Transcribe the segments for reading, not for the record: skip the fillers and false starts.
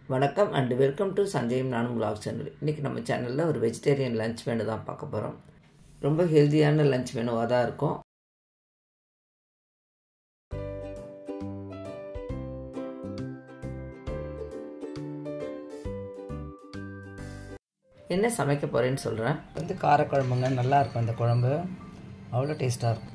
வணக்கம் and welcome to சஞ்சயும் நானும் vlog channel. இன்றைக்கி நம்ம சேனலில் ஒரு வெஜிடேரியன் லஞ்ச் மெனு தான் பார்க்க போகிறோம். ரொம்ப ஹெல்த்தியான லஞ்ச் மெனுவாக தான் இருக்கும். என்ன சமைக்க போகிறேன்னு சொல்கிறேன். காரக்குழம்புங்க, நல்லா இருக்கும் இந்த குழம்பு, அவ்வளோ டேஸ்ட்டாக இருக்கும்.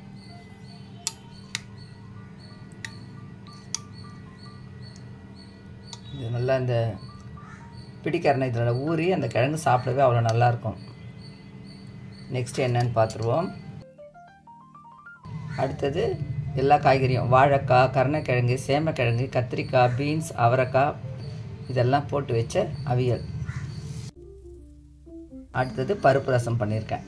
இது நல்லா இந்த பிடிக்கரணை இதில் ஊறி அந்த கிழங்கு சாப்பிடவே அவ்வளோ நல்லாயிருக்கும். நெக்ஸ்ட் என்னன்னு பார்த்துருவோம். அடுத்தது எல்லா காய்கறியும், வாழைக்காய், கருணைக்கிழங்கு, சேமக்கிழங்கு, கத்திரிக்காய், பீன்ஸ், அவரைக்காய் இதெல்லாம் போட்டு வச்ச அவியல். அடுத்தது பருப்பு ரசம் பண்ணியிருக்கேன்.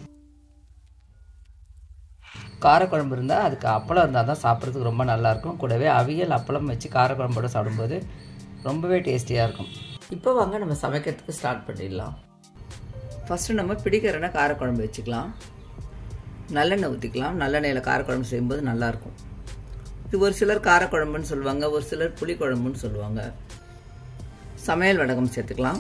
காரக்குழம்பு இருந்தால் அதுக்கு அப்பளம் இருந்தால் தான் சாப்பிட்றதுக்கு ரொம்ப நல்லாயிருக்கும். கூடவே அவியல் அப்பளம் வச்சு காரக்குழம்போடு சாப்பிடும்போது ரொம்பவே டேஸ்டியாக இருக்கும். இப்போ வாங்க நம்ம சமைக்கிறதுக்கு ஸ்டார்ட் பண்ணிடலாம். ஃபஸ்ட்டு நம்ம பிடிக்கிறனா காரக்குழம்பு வச்சுக்கலாம். நல்லெண்ணெய் ஊற்றிக்கலாம். நல்லெண்ணெயில் காரக்குழம்பு செய்யும்போது நல்லாயிருக்கும். இது ஒரு சிலர் காரக்குழம்புன்னு சொல்லுவாங்க, ஒரு சிலர் புளிக்குழம்புன்னு சொல்லுவாங்க. சமையல் வடகம் சேர்த்துக்கலாம்.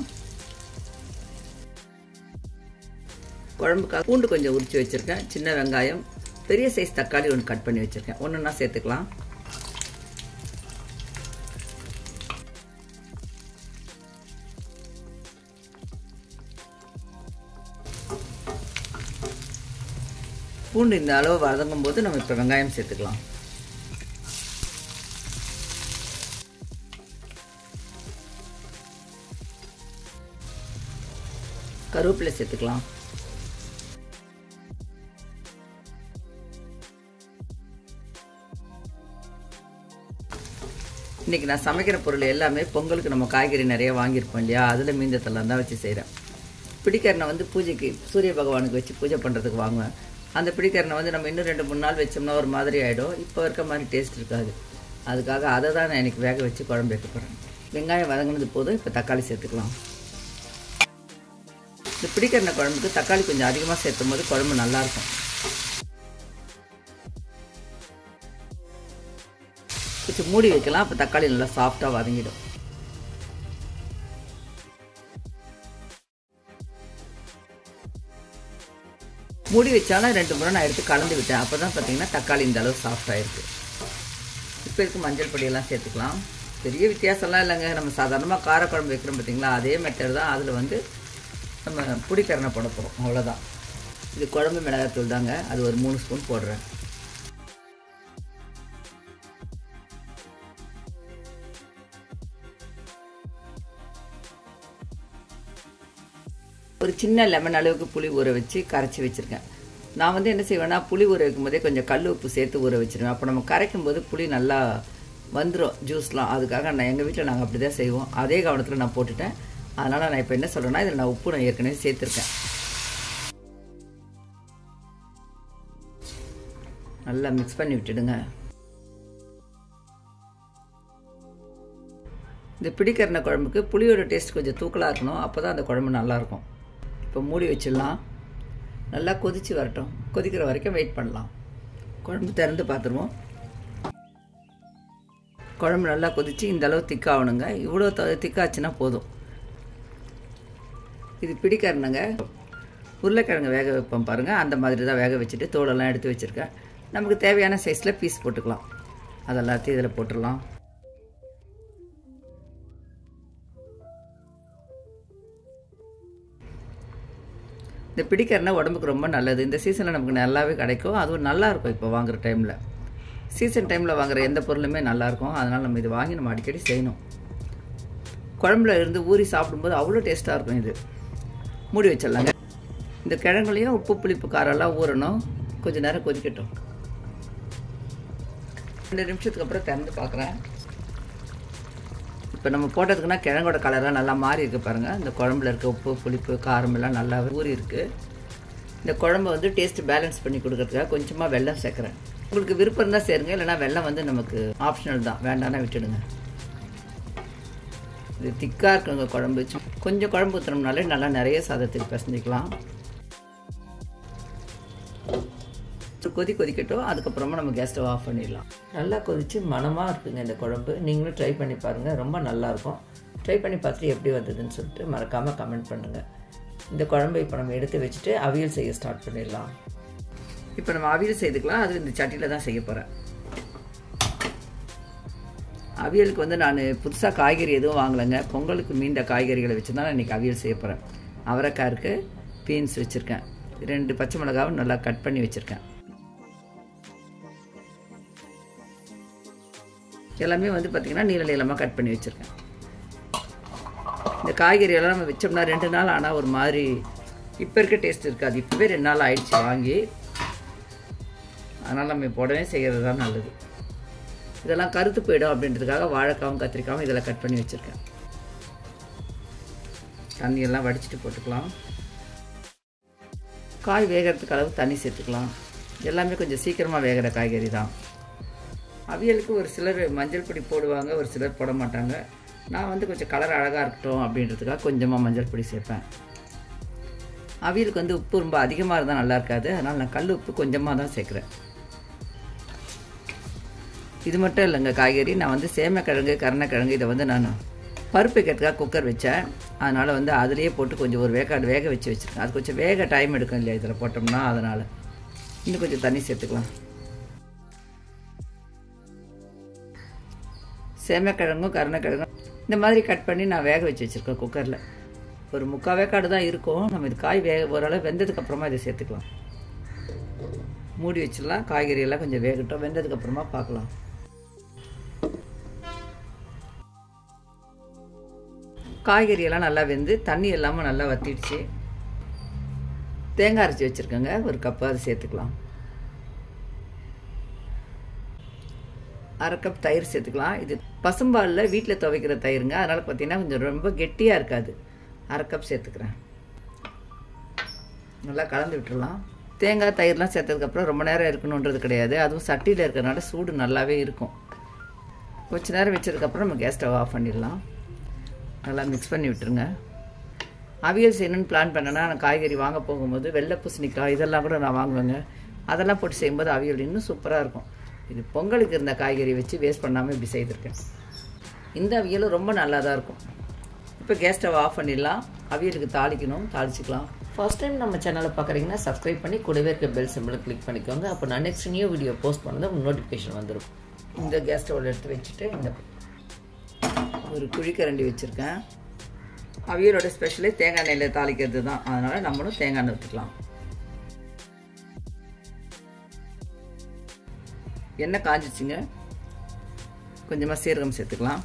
குழம்புக்காக பூண்டு கொஞ்சம் உரித்து வச்சுருக்கேன். சின்ன வெங்காயம், பெரிய சைஸ் தக்காளி ஒன்று கட் பண்ணி வச்சுருக்கேன். ஒன்றுன்னா சேர்த்துக்கலாம். பூண்டு இந்த அளவு வதங்கும் போது நம்ம இப்போ வெங்காயம் சேர்த்துக்கலாம். கருவேப்பிலை சேர்த்துக்கலாம். இன்றைக்கி நான் சமைக்கிற பொருள் எல்லாமே பொங்கலுக்கு நம்ம காய்கறி நிறைய வாங்கியிருப்போம் இல்லையா, அதில் மீந்தத்தெல்லாம் தான் வச்சு செய்கிறேன். பிடிக்கரணை வந்து பூஜைக்கு சூரிய பகவானுக்கு வச்சு பூஜை பண்ணுறதுக்கு வாங்குவேன். அந்த பிடிக்கரணை வந்து நம்ம இன்னும் 2-3 நாள் வச்சோம்னா ஒரு மாதிரி ஆகிடும். இப்போ இருக்க மாதிரி டேஸ்ட் இருக்காது. அதுக்காக அதை தான் நான் எனக்கு வேக வச்சு குழம்பு வைக்க போகிறேன். வெங்காயம் வதங்கினது போதும். இப்போ தக்காளி சேர்த்துக்கலாம். இந்த பிடிக்கரணை குழம்புக்கு தக்காளி கொஞ்சம் அதிகமாக சேர்த்தும் போது குழம்பு நல்லாயிருக்கும். கொஞ்சம் மூடி வைக்கலாம். அப்போ தக்காளி நல்லா சாஃப்டாக வதங்கிடும். மூடி வச்சாலும் 2 முறை நான் எடுத்து கலந்து விட்டேன். அப்போ தான் பார்த்தீங்கன்னா தக்காளி இந்த அளவு சாஃப்டாக இருக்குது. இப்போ இதுக்கு மஞ்சள் பொடியெல்லாம் சேர்த்துக்கலாம். பெரிய வித்தியாசம்லாம் இல்லைங்க. நம்ம சாதாரணமாக காரக்குழம்பு வைக்கிறோம் பார்த்தீங்களா, அதே மெத்தட் தான். அதில் வந்து நம்ம புடிக்கரணை போட போகிறோம், அவ்வளோதான். இது குழம்பு மிளகாத்தூள் தாங்க. அது ஒரு 3 ஸ்பூன் போடுறேன். ஒரு சின்ன லெமன் அளவுக்கு புளி ஊற வச்சு கரைச்சி வச்சுருக்கேன். நான் வந்து என்ன செய்வேன்னா, புளி ஊற வைக்கும் போதே கொஞ்சம் கல் உப்பு சேர்த்து ஊற வச்சுருவேன். அப்போ நம்ம கரைக்கும் போது புளி நல்லா வந்துடும், ஜூஸ்லாம். அதுக்காக நான் எங்கள் வீட்டில் நாங்கள் அப்படி தான் செய்வோம். அதே கவனத்தில் நான் போட்டுட்டேன். அதனால் நான் இப்போ என்ன சொல்கிறேன்னா, இதில் நான் உப்பு நான் ஏற்கனவே சேர்த்துருக்கேன். நல்லா மிக்ஸ் பண்ணி விட்டுடுங்க. இந்த பிடிக்கரணை குழம்புக்கு புளியோட டேஸ்ட் கொஞ்சம் தூக்கலாக இருக்கணும். அப்போ தான் அந்த குழம்பு நல்லாயிருக்கும். இப்போ மூடி வச்சிடலாம். நல்லா கொதித்து வரட்டும். கொதிக்கிற வரைக்கும் வெயிட் பண்ணலாம். குழம்பு திறந்து பார்த்துருவோம். குழம்பு நல்லா கொதித்து இந்த அளவு திக்காகணுங்க. இவ்வளோ திக்காச்சுன்னா போதும். இது பிடிக்கரணங்க. உருளைக்கிழங்கு வேக வைப்போம் பாருங்கள், அந்த மாதிரி தான் வேக வச்சுட்டு தோலெல்லாம் எடுத்து வச்சுருக்கேன். நமக்கு தேவையான சைஸில் பீஸ் போட்டுக்கலாம். அதெல்லாத்தையும் இதில் போட்டுடலாம். இந்த பிடிக்கரணை உடம்புக்கு ரொம்ப நல்லது. இந்த சீசனில் நமக்கு நல்லாவே கிடைக்கும். அதுவும் நல்லாயிருக்கும். இப்போ வாங்குகிற டைமில், சீசன் டைமில் வாங்குகிற எந்த பொருளுமே நல்லாயிருக்கும். அதனால் நம்ம இது வாங்கி நம்ம அடிக்கடி செய்யணும். குழம்புல இருந்து ஊறி சாப்பிடும்போது அவ்வளோ டேஸ்ட்டாக இருக்கும். இது மூடி வச்சிடலாங்க. இந்த கிழங்குலையும் உப்பு புளிப்பு காரெல்லாம் ஊறணும். கொஞ்சம் நேரம் கொதிக்கட்டும். 2 நிமிஷத்துக்கு அப்புறம் திறந்து பார்க்குறேன். இப்போ நம்ம போட்டதுக்குன்னா கிழங்கோட கலராக நல்லா மாறி இருக்குது பாருங்கள். இந்த குழம்புல இருக்க உப்பு புளிப்பு காரம் எல்லாம் நல்லா ஊறி இருக்குது. இந்த குழம்பை வந்து டேஸ்ட்டு பேலன்ஸ் பண்ணி கொடுக்கறதுக்காக கொஞ்சமாக வெல்லம் சேர்க்குறேன். உங்களுக்கு விருப்பம் இருந்தால் சேருங்க, இல்லைனா வெல்லம் வந்து நமக்கு ஆப்ஷனல் தான், வேண்டாம்னா விட்டுடுங்க. இது திக்காக இருக்குங்க குழம்பு. கொஞ்சம் குழம்பு ஊற்றினோம்னாலே நல்லா நிறைய சாதத்துக்கு பிசைஞ்சிக்கலாம். கொதிக்கட்டும். அதுக்கப்புறமா நம்ம கேஸ் ஸ்டவ் ஆஃப் பண்ணிடலாம். நல்லா கொதித்து மணமாக இருக்குங்க இந்த குழம்பு. நீங்களும் ட்ரை பண்ணி பாருங்கள், ரொம்ப நல்லாயிருக்கும். ட்ரை பண்ணி பார்த்துட்டு எப்படி வந்ததுன்னு சொல்லிட்டு மறக்காமல் கமெண்ட் பண்ணுங்கள். இந்த குழம்பை இப்போ நம்ம எடுத்து வச்சுட்டு அவியல் செய்ய ஸ்டார்ட் பண்ணிடலாம். இப்போ நம்ம அவியல் செய்துக்கலாம். அது இந்த சட்டியில் தான் செய்ய போகிறேன். அவியலுக்கு வந்து நான் புதுசாக காய்கறி எதுவும் வாங்கலைங்க. பொங்கலுக்கு மீண்ட காய்கறிகளை வச்சு தான் நான் இன்றைக்கி அவியல் செய்ய போகிறேன். அவரைக்காய் இருக்குது, பீன்ஸ் வச்சுருக்கேன், 2 பச்சை மிளகாவும் நல்லா கட் பண்ணி வச்சுருக்கேன். எல்லாமே வந்து பார்த்திங்கன்னா நீள நீளமாக கட் பண்ணி வச்சுருக்கேன். இந்த காய்கறியெல்லாம் நம்ம வச்சோம்னா 2 நாள் ஆனால் ஒரு மாதிரி இப்போ இருக்க டேஸ்ட் இருக்காது. இப்போவே 2 நாள் ஆயிடுச்சு வாங்கி. அதனால் நம்ம இப்போ உடனே செய்கிறது தான் நல்லது. இதெல்லாம் கருத்து போயிடும் அப்படின்றதுக்காக வாழைக்காவும் கத்திரிக்காவும் இதெல்லாம் கட் பண்ணி வச்சுருக்கேன். தண்ணியெல்லாம் வடிச்சிட்டு போட்டுக்கலாம். காய் வேகிறதுக்கு அளவு தண்ணி சேர்த்துக்கலாம். எல்லாமே கொஞ்சம் சீக்கிரமாக வேகிற காய்கறி தான். அவியலுக்கு ஒரு சிலர் மஞ்சள் பொடி போடுவாங்க, ஒரு சிலர் போட மாட்டாங்க. நான் வந்து கொஞ்சம் கலர் அழகாக இருக்கட்டும் அப்படின்றதுக்காக கொஞ்சமாக மஞ்சள் பொடி சேர்ப்பேன். அவியலுக்கு வந்து உப்பு ரொம்ப அதிகமாக இருந்தால் நல்லா இருக்காது. அதனால் நான் கல் உப்பு கொஞ்சமாக தான் சேர்க்குறேன். இது மட்டும் இல்லைங்க காய்கறி. நான் வந்து சேமக்கிழங்கு, கருணக்கிழங்கு இதை வந்து நான் பருப்பு வைக்கிறதுக்காக குக்கர் வச்சேன். அதனால் வந்து அதிலேயே போட்டு கொஞ்சம் ஒரு வேக்காடு வேக வச்சுருக்கேன். அது கொஞ்சம் வேக டைம் எடுக்கும் இல்லையா இதில் போட்டோம்னா, அதனால் இன்னும் கொஞ்சம் தண்ணி சேர்த்துக்கலாம். சேமக்கிழங்கும் கருணக்கிழங்கும் இந்த மாதிரி கட் பண்ணி நான் வேக வச்சு வச்சுருக்கேன் குக்கரில். ஒரு 3/4 வேக்காடு தான் இருக்கும். நம்ம இது காய் ஓரளவு வெந்ததுக்கப்புறமா இதை சேர்த்துக்கலாம். மூடி வச்சிடலாம். காய்கறியெல்லாம் கொஞ்சம் வேகட்டும். வெந்ததுக்கப்புறமா பார்க்கலாம். காய்கறியெல்லாம் நல்லா வெந்து தண்ணி எல்லாமே நல்லா வற்றிடுச்சு. தேங்காய் அரைச்சி வச்சுருக்கேங்க, 1 கப்பு. அது சேர்த்துக்கலாம். 1/2 கப் தயிர் சேர்த்துக்கலாம். இது பசும்பாலில் வீட்டில் துவைக்கிற தயிருங்க. அதனால் பார்த்தீங்கன்னா கொஞ்சம் ரொம்ப கெட்டியாக இருக்காது. 1/2 கப் சேர்த்துக்கிறேன். நல்லா கலந்து விட்டுடலாம். தேங்காய் தயிர்லாம் சேர்த்ததுக்கப்புறம் ரொம்ப நேரம் இருக்கணுன்றது கிடையாது. அதுவும் சட்டியில் இருக்கிறதுனால சூடு நல்லாவே இருக்கும். கொஞ்ச நேரம் வச்சதுக்கப்புறம் நம்ம கேஸ் ஸ்டவ் ஆஃப் பண்ணிடலாம். நல்லா மிக்ஸ் பண்ணி விட்டுருங்க. அவியல் செய்யணும்னு பிளான் பண்ணேன்னா நான் காய்கறி வாங்க போகும்போது வெள்ளை பூசணிக்காய் இதெல்லாம் கூட நான் வாங்குவேங்க. அதெல்லாம் போட்டு செய்யும்போது அவியல் இன்னும் சூப்பராக இருக்கும். இது பொங்கலுக்கு இருந்த காய்கறி வச்சு வேஸ்ட் பண்ணாமல் இப்படி செய்திருக்கேன். இந்த அவியலும் ரொம்ப நல்லா தான் இருக்கும். இப்போ கேஸ் ஸ்டவ் ஆஃப் பண்ணிடலாம். அவியலுக்கு தாளிக்கணும், தாளிச்சிக்கலாம். ஃபர்ஸ்ட் டைம் நம்ம சேனலை பார்க்குறீங்கன்னா சப்ஸ்கிரைப் பண்ணி கூடவே இருக்க பெல் சிம்பிளை கிளிக் பண்ணிக்கோங்க. அப்போ நான் நெக்ஸ்ட் நியூ வீடியோ போஸ்ட் பண்ணது நோட்டிஃபிகேஷன் வந்துடும். இந்த கேஸ் ஸ்டவ்வில் எடுத்து வச்சுட்டு இந்த ஒரு குழிக்கரண்டி வச்சுருக்கேன். அவியலோட ஸ்பெஷலே தேங்காய் எண்ணெயில் தாளிக்கிறது தான். அதனால் நம்மளும் தேங்காய் எண்ணெய் ஊற்றிக்கலாம். எண்ணெய் காஞ்சிச்சுங்க. கொஞ்சமாக சீரகம் சேர்த்துக்கலாம்.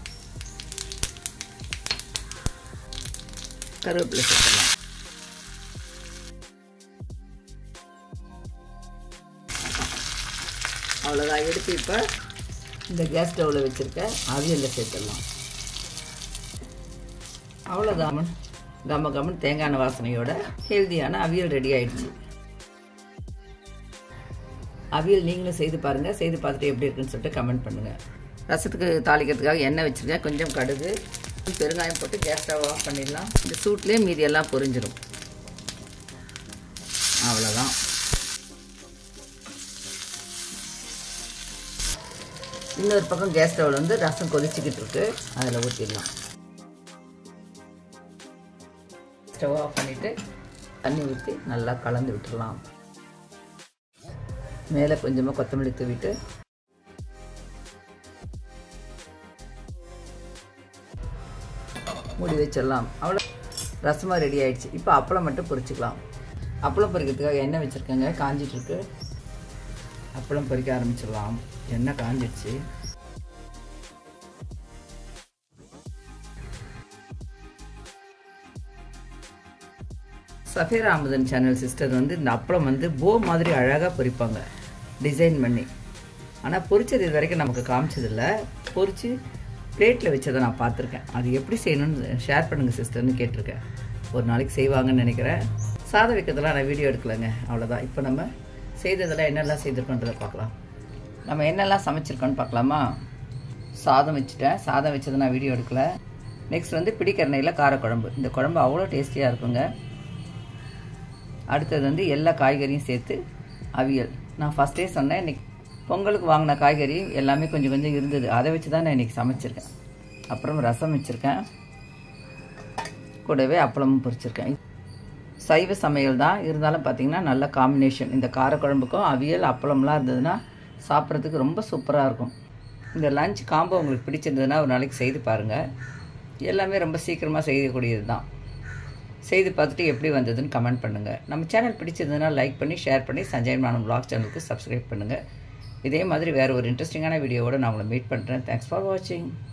கருவேப்பிலை சேர்த்துக்கலாம். அவ்வளோதான். எடுத்து இப்போ இந்த கேஸ் ஸ்டவ்வில் வச்சுருக்க அவியலில் சேர்த்துடலாம். அவ்வளோதான். கம்மன் தேங்காய் எண்ணெய் வாசனையோட ஹெல்த்தியான அவியல் ரெடி ஆயிடுச்சு. அவியல் நீங்களும் செய்து பாருங்கள். செய்து பார்த்துட்டு எப்படி இருக்குன்னு சொல்லிட்டு கமெண்ட் பண்ணுங்கள். ரசத்துக்கு தாளிக்கிறதுக்காக எண்ணெய் வச்சுருக்கேன். கொஞ்சம் கடுகு, பெருங்காயம் போட்டு கேஸ் ஸ்டவ் ஆஃப் பண்ணிடலாம். இந்த சூட்லேயே மீதி எல்லாம் பொரிஞ்சிடும். அவ்வளோதான். இன்னொரு பக்கம் கேஸ் ஸ்டவ்வில் வந்து ரசம் கொதிச்சுக்கிட்டு இருக்கு. அதில் ஊற்றிடலாம். ஸ்டவ் ஆஃப் பண்ணிவிட்டு தண்ணி ஊற்றி நல்லா கலந்து விட்டுடலாம். மேலே கொஞ்சமாக கொத்தமல்லி தூவிட்டு மூடி வச்சிடலாம். அவ்வளோ ரசமாக ரெடி ஆகிடுச்சு. இப்போ அப்பளம் மட்டும் பொரிச்சிக்கலாம். அப்பளம் பொரிக்கிறதுக்காக எண்ணெய் வச்சுருக்கேங்க, காஞ்சிட்ருக்கு. அப்பளம் பொரிக்க ஆரம்பிச்சிடலாம். எண்ணெய் காஞ்சிடுச்சு. சஃபேரா அமுதன் சேனல் சிஸ்டர் வந்து இந்த அப்பளம் வந்து போ மாதிரி அழகாக பொரிப்பாங்க, டிசைன் பண்ணி. ஆனால் பொரிச்சது இது வரைக்கும் நமக்கு காமிச்சதில்லை. பொரித்து பிளேட்டில் வச்சதை நான் பார்த்துருக்கேன். அது எப்படி செய்யணும்னு ஷேர் பண்ணுங்கள் சிஸ்டர்னு கேட்டிருக்கேன். ஒரு நாளைக்கு செய்வாங்கன்னு நினைக்கிறேன். சாதம் வைக்கிறதெல்லாம் நான் வீடியோ எடுக்கலைங்க. அவ்வளோதான். இப்போ நம்ம செய்ததெல்லாம் என்னெல்லாம் செய்திருக்கோன்றதை பார்க்கலாம். நம்ம என்னெல்லாம் சமைச்சிருக்கோன்னு பார்க்கலாமா? சாதம் வச்சுட்டேன். சாதம் வச்சதை நான் வீடியோ எடுக்கலை. நெக்ஸ்ட் வந்து பிடிக்கரணையில் காரக்குழம்பு. இந்த குழம்பு அவ்வளோ டேஸ்டியாக இருக்குங்க. அடுத்தது வந்து எல்லா காய்கறியும் சேர்த்து அவியல். நான் ஃபஸ்ட்டே சொன்னேன், இன்றைக்கி பொங்கலுக்கு வாங்கின காய்கறி எல்லாமே கொஞ்சம் கொஞ்சம் இருந்தது. அதை வச்சு தான் நான் இன்றைக்கி சமைச்சிருக்கேன். அப்புறம் ரசம் வச்சுருக்கேன். கூடவே அப்பளமும் பொரிச்சிருக்கேன். சைவ சமையல் தான், இருந்தாலும் பார்த்திங்கன்னா நல்ல காம்பினேஷன். இந்த காரக்குழம்புக்கும் அவியல் அப்பளம்லாம் இருந்ததுன்னா சாப்பிட்றதுக்கு ரொம்ப சூப்பராக இருக்கும். இந்த லஞ்ச் காம்போ உங்களுக்கு பிடிச்சிருந்ததுன்னா ஒரு நாளைக்கு செய்து பாருங்கள். எல்லாமே ரொம்ப சீக்கிரமாக செய்யக்கூடியது தான். செய்து பார்த்துட்டு எப்படி வந்ததுன்னு கமெண்ட் பண்ணுங்கள். நம்ம சேனல் பிடிச்சிருந்ததுன்னா லைக் பண்ணி ஷேர் பண்ணி சஞ்சய் மானம் vlog சேனலுக்கு சப்ஸ்கிரைப் பண்ணுங்கள். இதே மாதிரி வேறு ஒரு இன்ட்ரெஸ்டிங்கான வீடியோவோடு நான் உங்களை மீட் பண்ணுறேன். தேங்க்ஸ் ஃபார் வாட்சிங்.